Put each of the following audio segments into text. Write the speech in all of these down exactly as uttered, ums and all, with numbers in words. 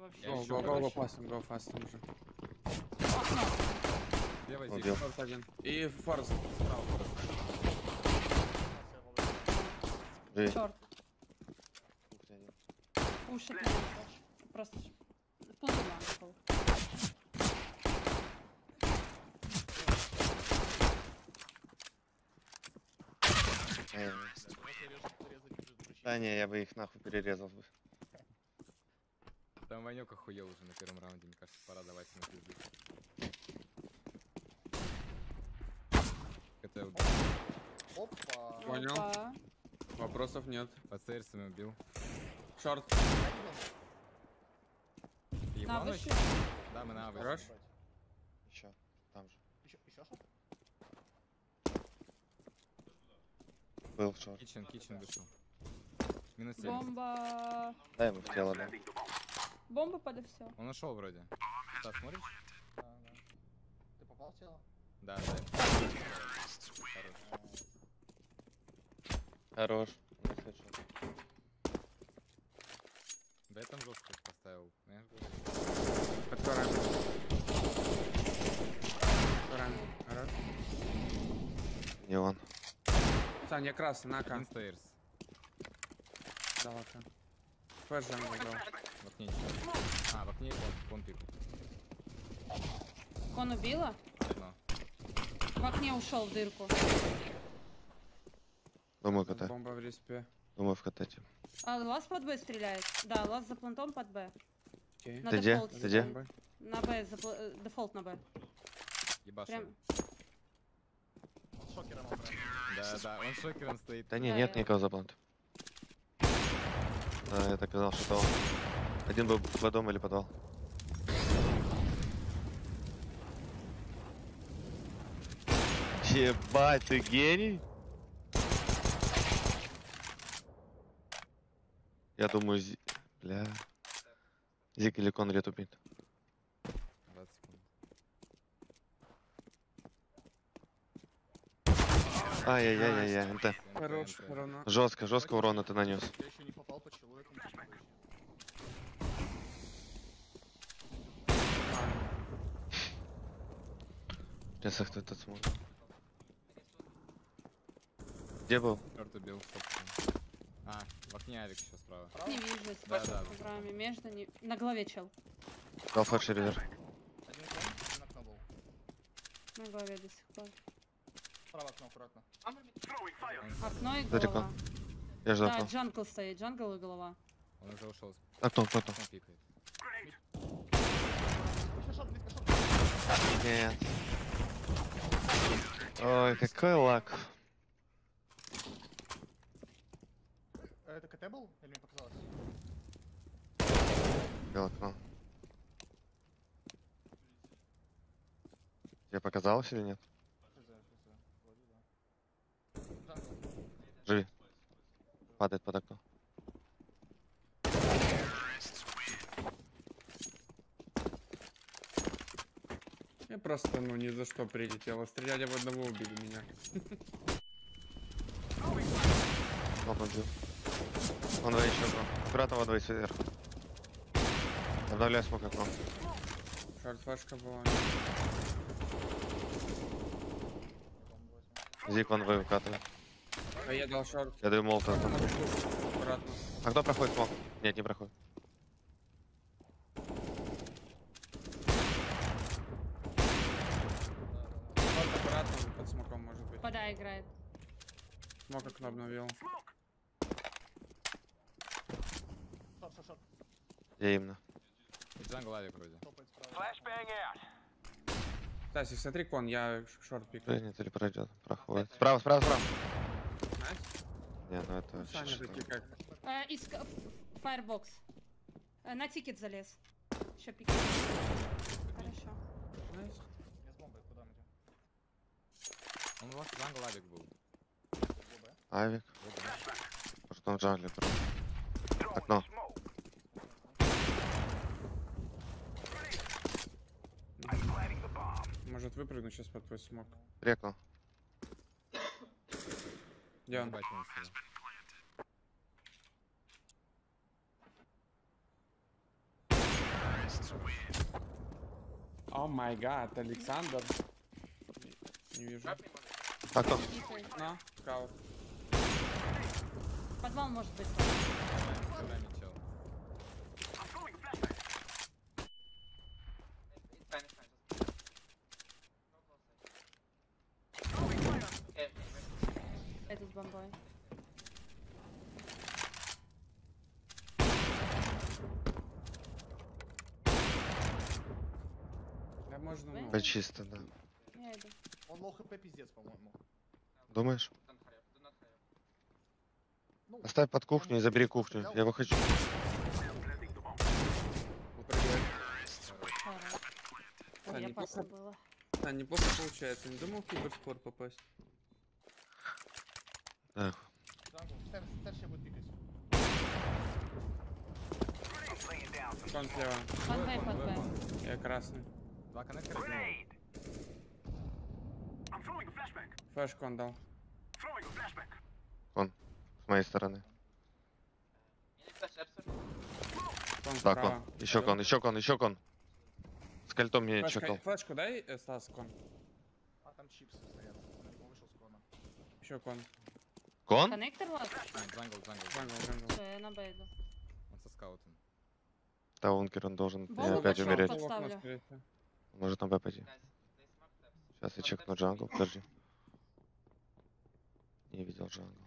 вообще. Go, go, go, go fast, go fast уже. Окно. Левый Убил. зиг. Форс один. И форс. Справа форс. Живи. Черт. Кухня один. Уши ты не просто. Пункт два. Э, Да не, я бы их нахуй перерезал бы. Там Ванек охуел уже на первом раунде, мне кажется, пора давать ему пизду. Это убил. Опа. Понял. Опа. Вопросов нет. Под стейрсами убил. Шорт. Ты На ебал выше. ночью? Да, мы на выше. Хорош. Еще. Там же. Еще, еще что-то? Был шорт. Кичен, кичен вышел. Минус семь. Бомба. Дай ему в тело, да. Бомба под все. Он ушел вроде. Стас, смотришь? Да, да. Ты попал в тело? Да, да. Хорош. Хорош. У нас хедшот. Да я там жестко поставил. Знаешь, Под корами. Корами. Хорош. Не он. Саня, красный, на один К. стейрс. Дал К. Флэш джангл дал. В окне ничего. А, в окне кон, кон пик. Кон убила? Окно. В окне ушел в дырку. Думаю, КТ. Бомба в респе. Думаю, в КТ. типа. А Лас под Б стреляет. Да, Лас за плантом под Б. Окей. На Ты где? дефолт. Ты где? Бомбы. На Б, за пла- э, дефолт на Б. Ебашил. Прям. С шокером он прям. Да, да, он шокером стоит. Да не, Да, нет я- никого за плант. Да, я так казал, что это он. Один был в дом или подвал. Ебать, ты гений? Я думаю, Зи... Бля... Зик или Конри тупит. двадцать секунд. Ай-яй-яй-яй-яй, НТ. Хорош, равно. Жестко, жестко урона ты нанес. Я еще не попал по человеку. Сейчас кто этот смотрит. Где был? Черт убил. собственно. А, в окне Авик еще справа. Не вижу, если Да, по да. программе. Между не... На голове чел. Дал флеш резерв. Один кон, один окно был. На голове до сих пор. Справа окно, аккуратно. Окно и Далеко. голова. Я ждал. Да, окно. джангл стоит, джангл и голова. Он уже ушел. Окно, окно, окно. Он пикает. Близко шот, близко шот. Нет. Ой, какой лак. Это КТ был? Или мне показалось? Бел окно. Тебе показалось или нет? Хз, хз. Вроде да. Джангл. Живи. Падает под окно. Я просто, ну, ни за что прилетел. Стреляли в одного, убили меня. Он убил. Он два еще окно. Аккуратно во два сверху. Обновляю смог окно. Шорт флешка была. Зик он вы выкатывает. А я дал шорт. Я даю молотов. Аккуратно. А кто проходит смог? Нет, не проходит. Шорт аккуратно, под смоком может быть. Пода играет. Смок окно обновил. Шот, шот, шот. Где именно? И джангл Авик вроде. Топает справа. Стасик, смотри кон, я ш- шорт пик. Прыгнет или пройдет? Проходит. Справа, справа, справа. Найс. Не, ну это вообще Саня, что-то. такие как. Э, из ка- ф- Firebox. Э, на тикет залез. Еще пики. Хорошо. Найс. Не с бомбой, куда мы идем? Он у вас джангл Авик был. ГБ. Авик. Вот, да. Может он в джангле просто. Окно. Может выпрыгнуть сейчас под твой смок. Рекну. Где он? Ебать, он сюда. О май гад, Александр. Не, не вижу. А кто? На, скаут. Подвал может быть. Коврами чел. Этот с бомбой. Да можно, ну. Да чисто, да. Я иду. Он лоу хп пиздец, по-моему. Думаешь? Ну, Оставь под кухню и забери кухню. Я его хочу. Упрыгивает. Хорош. Да, Ой, неплохо. опасно было. Да, неплохо получается. Не думал в киберспорт попасть. Да. джангл. Стар, стар сейчас будет пикать. Кон слева. Под Б, под Б. Я красный. Два коннектора, один лоу. Флешку он дал. С моей стороны. Кон Да, справа. кон. Еще кон, еще кон, еще кон. С кольтом мне Флешка- чекал. Флешку дай, э, Стас, кон. А там чипсы стоят. Он вышел с кона. Еще кон. Кон? Коннектор вас? Нет, джангл, джангл. Джангл, джангл. Все, я на Б иду. Он со скаутом. Да, Ункер, он должен Бомбу мне опять пошел умереть. под- В окно Подставлю. скорее. Может на Б пойти. Сейчас я чекну джангл, подожди. Не видел джангл.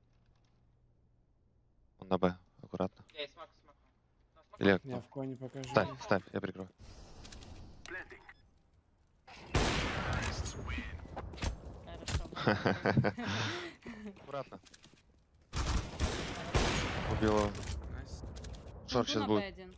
Он на Б, аккуратно. Или Я в коне покажу. ставь, ставь, я прикрою. Хорошо. Аккуратно. Убил его. Найс. Шорт Иду сейчас на Б будет. один.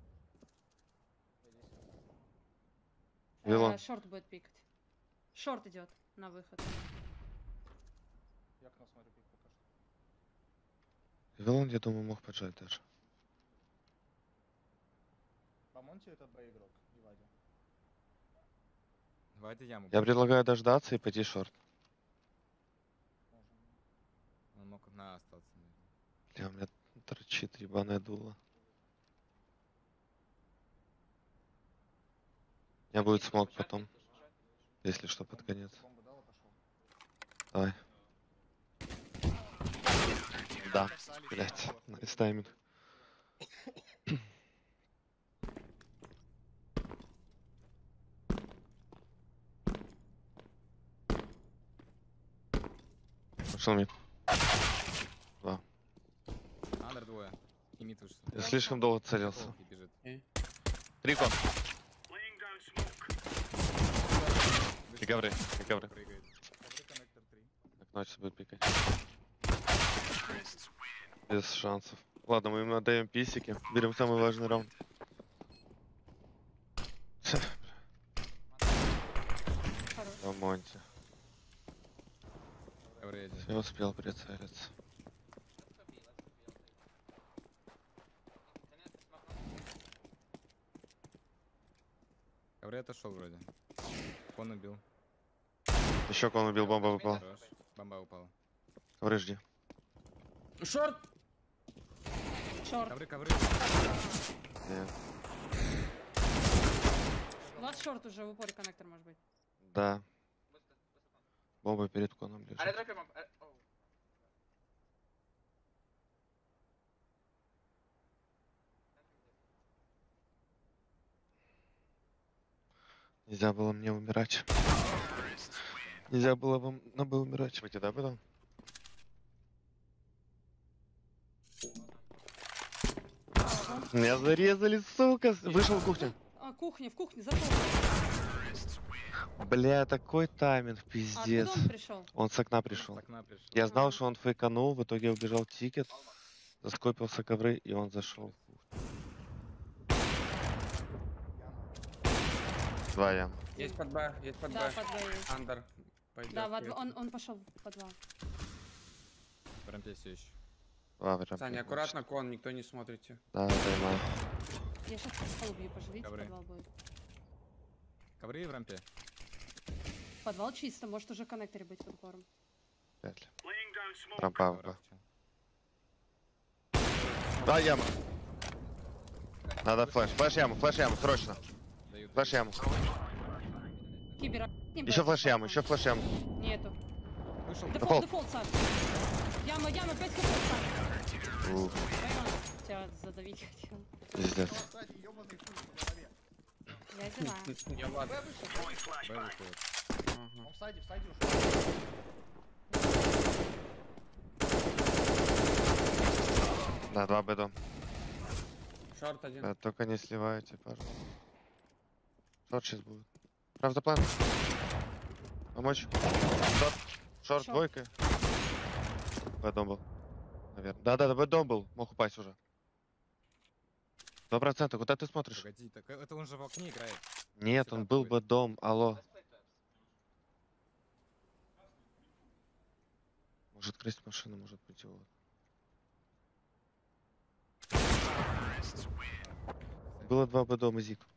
Вилон. Э, Шорт будет пикать. Шорт идет на выход. Я окно смотрю, пик пока что. Вилон, я думаю, мог поджать даже. По Монте этот Б игрок. И Вадя. Давайте яму. Я предлагаю дождаться и пойти шорт. Можем. Он мог на А остаться. наверное. Бля, у меня торчит ебаное дуло. У меня будет смог потом. Если что, под конец. Бомбу дал и пошел. Давай. Да, блять, найс тайминг. Пошел мид. Два. Андер двое. И мид вышел. Я слишком долго целился. Толк и бежит. Три кон. И ковры, и ковры. Прыгает. Ковры коннектор три. Окно сейчас будет пикать. Без шансов. Ладно, мы им отдаем писики. Берем самый важный раунд. Хорош. О, Монти. Ковры один. Я успел прицелиться. Ковры отошел вроде. Кон убил. Еще кон убил, бомба выпала. Хорош. Бомба упала. Ковры жди. Шорт! Шорт. Ковры, ковры. Нет. Лast шорт уже в упоре коннектор может быть. Да. Бомба перед коном лежит. Нельзя было мне умирать. Нельзя было вам на бы умирать. Выйти, да, потом? Меня зарезали, сука! Вышел в кухню. А, кухня, в кухне, зато. Бля, такой тайминг, А пиздец. откуда он пришел? Он с окна пришел. С окна пришел. Я знал, А. что он фейканул, в итоге убежал тикет, заскопился ковры, и он зашел. Два ям. Есть под Б, есть под Да, Б. под Б есть. Андер. Пойдет. Да, в отв- он, он пошел в подвал. В рампе все еще. Два в рампе. Саня, аккуратно, кон, никто не смотрите. Да, поймаю. Я сейчас по столу бью, поживите, Ковры. подвал будет. Ковры в рампе. Подвал чисто, может уже в коннекторе быть под упором. Вряд ли. Рампа, Коврах рампа. чел. Да, яма. Надо флеш. Флеш яму, флеш яму, срочно. Дают. Флеш яму. Кибера. Еще флеш яму, еще флеш яму. Нету. Вышел. Дефолт, дефолт, Саш. Яма, яма, пять хп, Саш. Ух, Район. Тебя задавить хотел. пиздец. Ну, кстати, ёбаный хуй в голове. Я взяла. Я ладно. Б вышел, Б выходит. Ага. он в сайде, в сайде ушел. Да, два бедом. Шорт один. Да, только не сливайте, пожалуйста. Шорт сейчас будет. Правда, план. Помочь. Шорт. Шорт, Шорт. двойка. Бэдом был. Наверное. Да-да-да, бэдом был. Мог упасть уже. Сто процентов. Куда ты смотришь? Погоди, так это он же в окне играет. Нет, Сюда он был будет. бэдом. Алло. Может красть машину, может быть его. Было два бэдома, Зик.